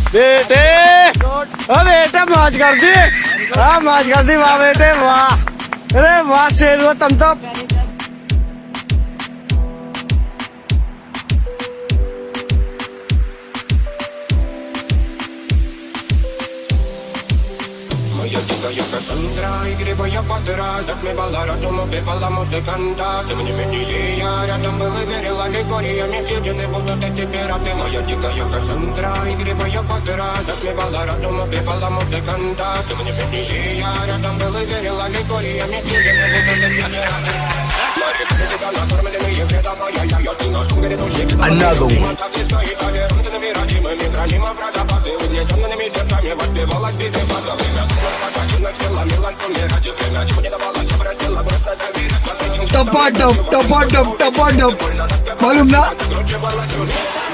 बेटे ओ बेटे मौज कर दी। हाँ मौज कर दी वाह बेटे वाह। अरे वाह शेर हो तुम तो। Моя дикая Кассандра, игривая подра, затмевала разум, убивала музыканта. Тем не менее я рядом был и верила легориями, съедены будут эти пираты. Моя дикая Кассандра, игривая подра, затмевала разум, убивала музыканта. Тем не менее я рядом был и верила легориями, съедены будут эти пираты. Another one. Tapadam, tapadam, tapadam. Malum na?